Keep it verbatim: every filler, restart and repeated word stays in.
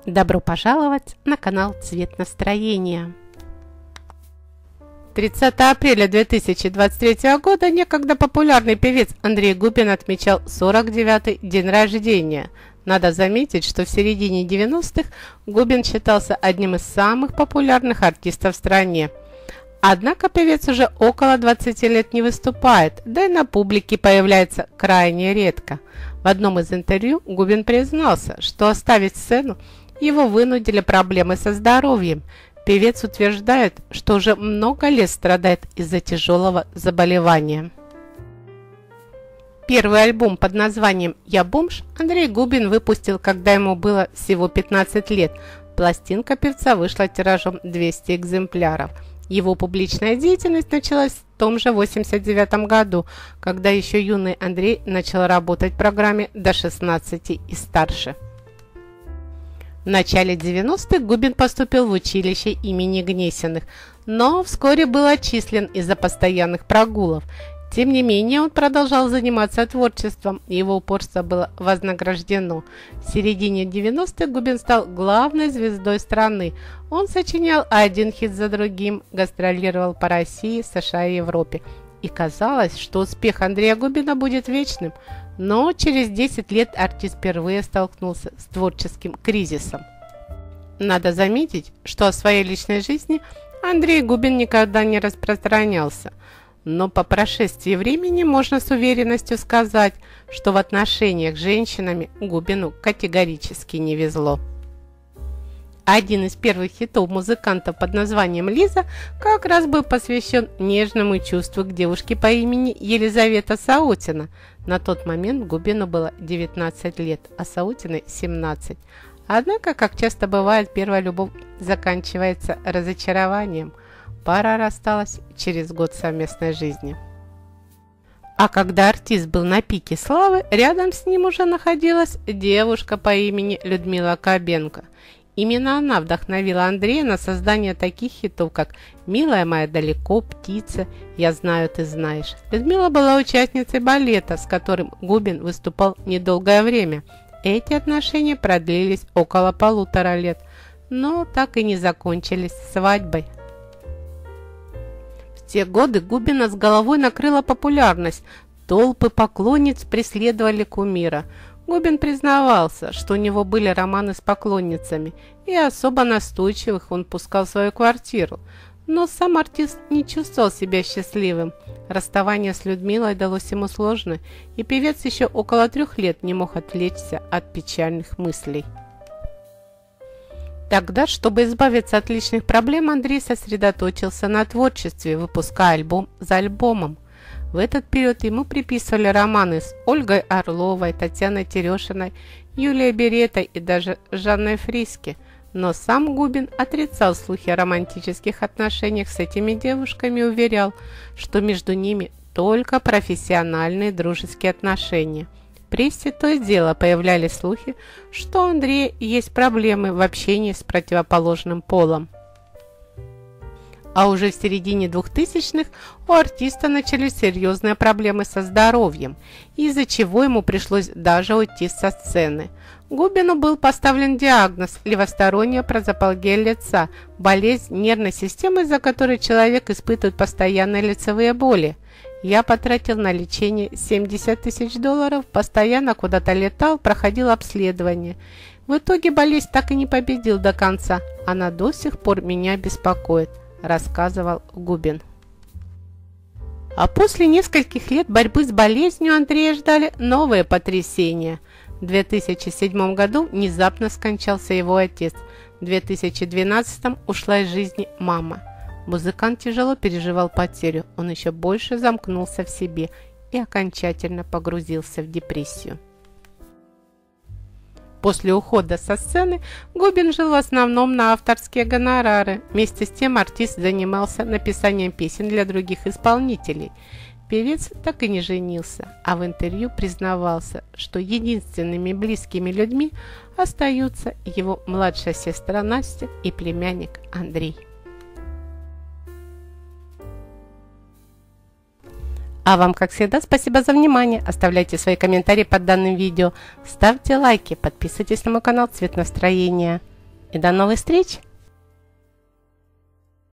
Добро пожаловать на канал Цвет настроения. тридцатого апреля две тысячи двадцать третьего года некогда популярный певец Андрей Губин отмечал сорок девятый день рождения. Надо заметить, что в середине девяностых Губин считался одним из самых популярных артистов в стране. Однако певец уже около двадцати лет не выступает, да и на публике появляется крайне редко. В одном из интервью Губин признался, что оставить сцену его вынудили проблемы со здоровьем. Певец утверждает, что уже много лет страдает из-за тяжелого заболевания. Первый альбом под названием «Я бомж» Андрей Губин выпустил, когда ему было всего пятнадцать лет. Пластинка певца вышла тиражом двести экземпляров. Его публичная деятельность началась в том же восемьдесят девятом году, когда еще юный Андрей начал работать в программе «До шестнадцати и старше». В начале девяностых Губин поступил в училище имени Гнесиных, но вскоре был отчислен из-за постоянных прогулов. Тем не менее, он продолжал заниматься творчеством, и его упорство было вознаграждено. В середине девяностых Губин стал главной звездой страны. Он сочинял один хит за другим, гастролировал по России, США и Европе. И казалось, что успех Андрея Губина будет вечным. Но через десять лет артист впервые столкнулся с творческим кризисом. Надо заметить, что о своей личной жизни Андрей Губин никогда не распространялся. Но по прошествии времени можно с уверенностью сказать, что в отношениях с женщинами Губину категорически не везло. Один из первых хитов музыканта под названием «Лиза» как раз был посвящен нежному чувству к девушке по имени Елизавета Саутина. На тот момент Губину было девятнадцать лет, а Саутиной семнадцать. Однако, как часто бывает, первая любовь заканчивается разочарованием. Пара рассталась через год совместной жизни. А когда артист был на пике славы, рядом с ним уже находилась девушка по имени Людмила Кабенко. Именно она вдохновила Андрея на создание таких хитов, как «Милая моя далеко», «Птица», «Я знаю, ты знаешь». Людмила была участницей балета, с которым Губин выступал недолгое время. Эти отношения продлились около полутора лет, но так и не закончились свадьбой. В те годы Губина с головой накрыла популярность. Толпы поклонниц преследовали кумира. Губин признавался, что у него были романы с поклонницами, и особо настойчивых он пускал в свою квартиру. Но сам артист не чувствовал себя счастливым. Расставание с Людмилой далось ему сложно, и певец еще около трех лет не мог отвлечься от печальных мыслей. Тогда, чтобы избавиться от личных проблем, Андрей сосредоточился на творчестве, выпуская альбом за альбомом. В этот период ему приписывали романы с Ольгой Орловой, Татьяной Терешиной, Юлией Беретой и даже Жанной Фриске. Но сам Губин отрицал слухи о романтических отношениях с этими девушками и уверял, что между ними только профессиональные дружеские отношения. В прессе то и дело появлялись слухи, что у Андрея есть проблемы в общении с противоположным полом. А уже в середине двухтысячных у артиста начались серьезные проблемы со здоровьем, из-за чего ему пришлось даже уйти со сцены. Губину был поставлен диагноз левосторонняя прозапалгия лица, болезнь нервной системы, из-за которой человек испытывает постоянные лицевые боли. Я потратил на лечение семьдесят тысяч долларов, постоянно куда-то летал, проходил обследование. В итоге болезнь так и не победил до конца, она до сих пор меня беспокоит, рассказывал Губин. А после нескольких лет борьбы с болезнью Андрея ждали новые потрясения. В две тысячи седьмом году внезапно скончался его отец. В две тысячи двенадцатом ушла из жизни мама. Музыкант тяжело переживал потерю, он еще больше замкнулся в себе и окончательно погрузился в депрессию. После ухода со сцены Губин жил в основном на авторские гонорары. Вместе с тем артист занимался написанием песен для других исполнителей. Певец так и не женился, а в интервью признавался, что единственными близкими людьми остаются его младшая сестра Настя и племянник Андрей. А вам, как всегда, спасибо за внимание. Оставляйте свои комментарии под данным видео. Ставьте лайки, подписывайтесь на мой канал Цвет настроения. и до новых встреч!